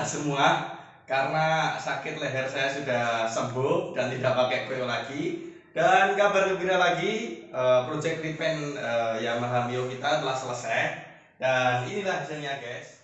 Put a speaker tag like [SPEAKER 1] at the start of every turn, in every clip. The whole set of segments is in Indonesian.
[SPEAKER 1] semua karena sakit leher saya sudah sembuh dan tidak pakai koyo lagi. Dan kabar gembira lagi, project repaint Yamaha Mio kita telah selesai dan inilah hasilnya guys.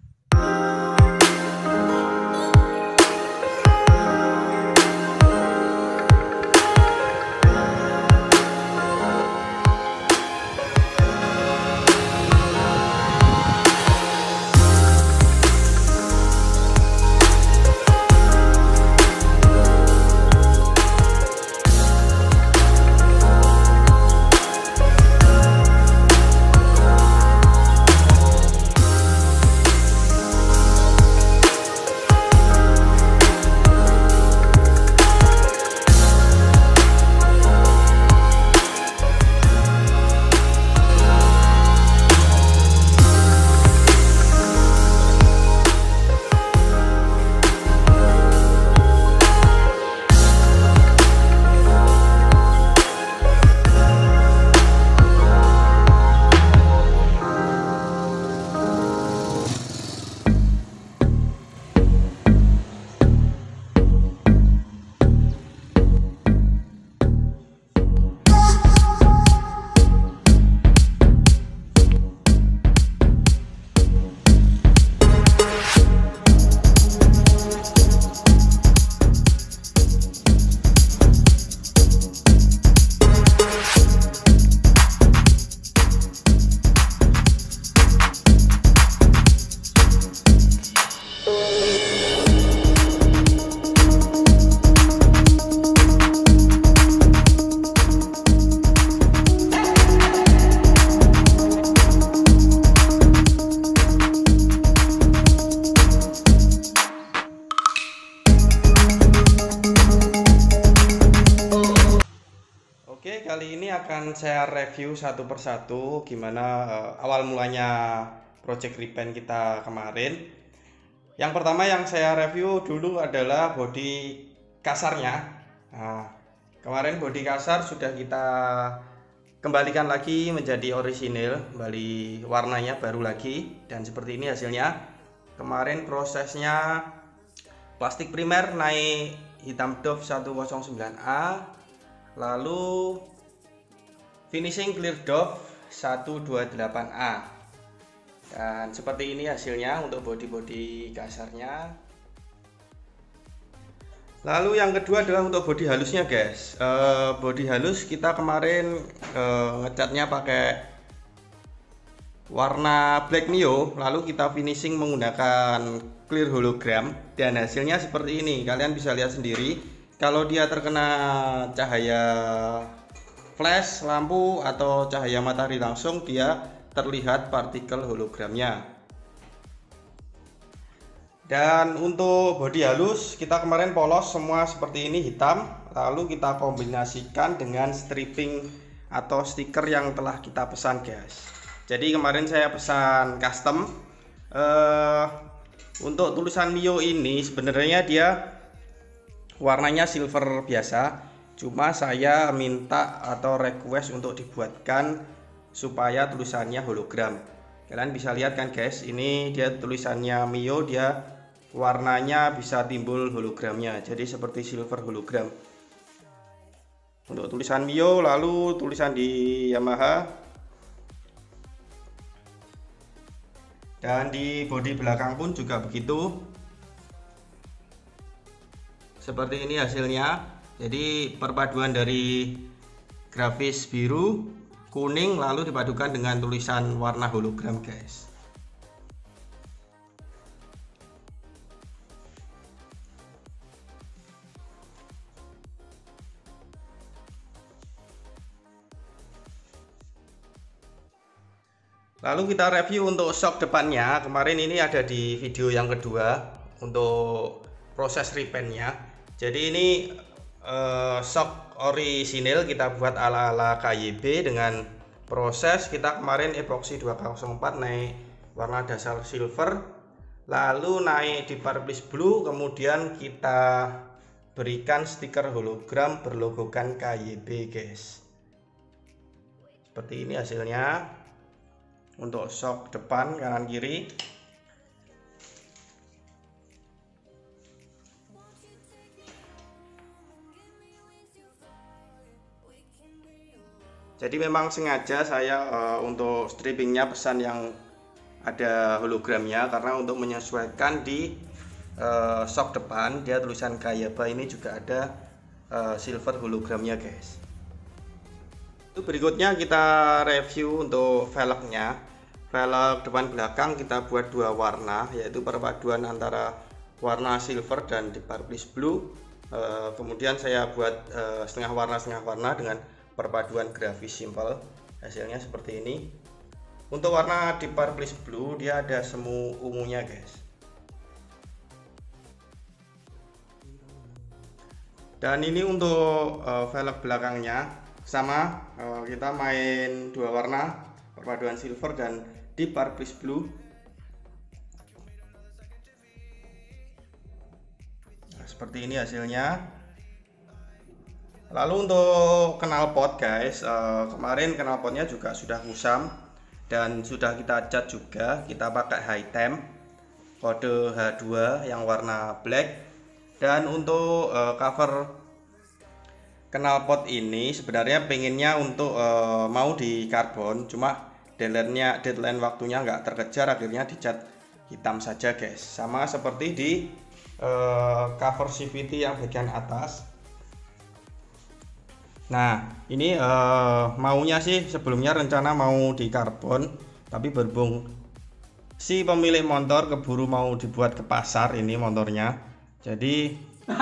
[SPEAKER 1] Oke, kali ini akan saya review satu persatu gimana awal mulanya project repaint kita kemarin. Yang pertama yang saya review dulu adalah bodi kasarnya. Nah, kemarin bodi kasar sudah kita kembalikan lagi menjadi orisinil, kembali warnanya baru lagi dan seperti ini hasilnya. Kemarin prosesnya plastik primer naik hitam doff 109A, lalu finishing clear doff 128A, dan seperti ini hasilnya untuk bodi-bodi kasarnya. Lalu yang kedua adalah untuk bodi halusnya guys. Bodi halus kita kemarin ngecatnya pakai warna black Mio, lalu kita finishing menggunakan clear hologram dan hasilnya seperti ini. Kalian bisa lihat sendiri, kalau dia terkena cahaya flash, lampu, atau cahaya matahari langsung, dia terlihat partikel hologramnya. Dan untuk bodi halus, kita kemarin polos semua seperti ini hitam, lalu kita kombinasikan dengan stripping atau stiker yang telah kita pesan guys. Jadi kemarin saya pesan custom. Untuk tulisan Mio ini sebenarnya dia warnanya silver biasa, cuma saya minta atau request untuk dibuatkan supaya tulisannya hologram. Kalian bisa lihat kan guys, ini dia tulisannya Mio, dia warnanya bisa timbul hologramnya, jadi seperti silver hologram untuk tulisan Mio. Lalu tulisan di Yamaha dan di bodi belakang pun juga begitu. Seperti ini hasilnya. Jadi perpaduan dari grafis biru, kuning, lalu dipadukan dengan tulisan warna hologram guys. Lalu kita review untuk shock depannya. Kemarin ini ada di video yang kedua untuk proses repaintnya. Jadi ini shock orisinil kita buat ala-ala KYB dengan proses kita kemarin epoxy 204 naik warna dasar silver, lalu naik di purplish blue, kemudian kita berikan stiker hologram berlogokan KYB guys. Seperti ini hasilnya untuk shock depan kanan kiri. Jadi memang sengaja saya untuk strippingnya pesan yang ada hologramnya, karena untuk menyesuaikan di shock depan dia tulisan Kayaba ini juga ada silver hologramnya guys. Itu berikutnya kita review untuk velgnya. Velg depan belakang kita buat dua warna, yaitu perpaduan antara warna silver dan deep purplish blue. Kemudian saya buat setengah warna dengan perpaduan grafis simple. Hasilnya seperti ini. Untuk warna deep purplish blue dia ada semu ungunya guys. Dan ini untuk velg belakangnya sama, kita main dua warna perpaduan silver dan deep purplish blue. Nah, seperti ini hasilnya. Lalu untuk knalpot guys, kemarin knalpotnya juga sudah kusam dan sudah kita cat juga. Kita pakai high temp kode H2 yang warna black. Dan untuk cover knalpot ini sebenarnya pengennya untuk mau di karbon, cuma deadline waktunya nggak terkejar, akhirnya dicat hitam saja guys. Sama seperti di cover CVT yang bagian atas. Nah ini maunya sih sebelumnya rencana mau di karbon, tapi berhubung si pemilik motor keburu mau dibuat ke pasar ini motornya, jadi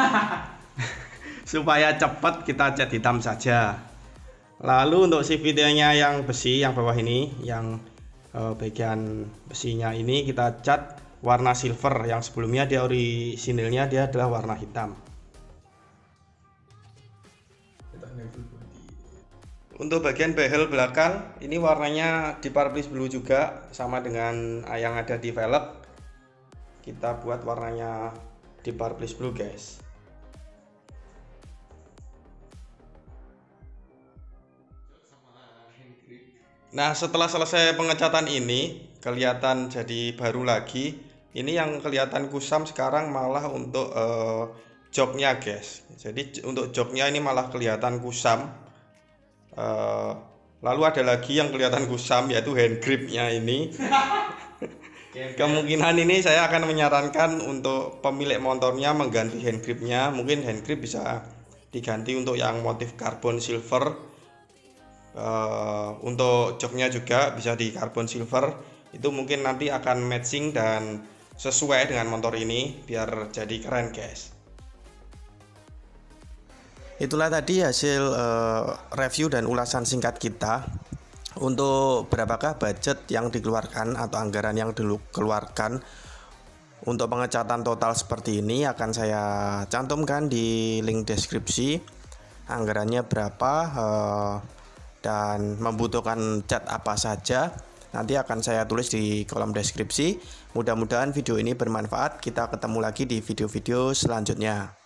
[SPEAKER 1] supaya cepat kita cat hitam saja. Lalu untuk CVT-nya yang besi yang bawah ini, yang bagian besinya ini kita cat warna silver, yang sebelumnya dia orisinilnya dia adalah warna hitam. Untuk bagian behel belakang ini warnanya deep purplish blue juga, sama dengan yang ada di velg. Kita buat warnanya deep purplish blue guys. Nah setelah selesai pengecatan ini kelihatan jadi baru lagi. Ini yang kelihatan kusam sekarang malah untuk joknya guys. Jadi untuk joknya ini malah kelihatan kusam. Lalu ada lagi yang kelihatan kusam, yaitu hand gripnya ini. Kemungkinan ini saya akan menyarankan untuk pemilik motornya mengganti hand gripnya. Mungkin hand grip bisa diganti untuk yang motif karbon silver. Untuk joknya juga bisa di karbon silver. Itu mungkin nanti akan matching dan sesuai dengan motor ini biar jadi keren guys. Itulah tadi hasil review dan ulasan singkat kita untuk berapakah budget yang dikeluarkan atau anggaran yang dikeluarkan untuk pengecatan total seperti ini. Akan saya cantumkan di link deskripsi anggarannya berapa dan membutuhkan cat apa saja. Nanti akan saya tulis di kolom deskripsi. Mudah-mudahan video ini bermanfaat. Kita ketemu lagi di video-video selanjutnya.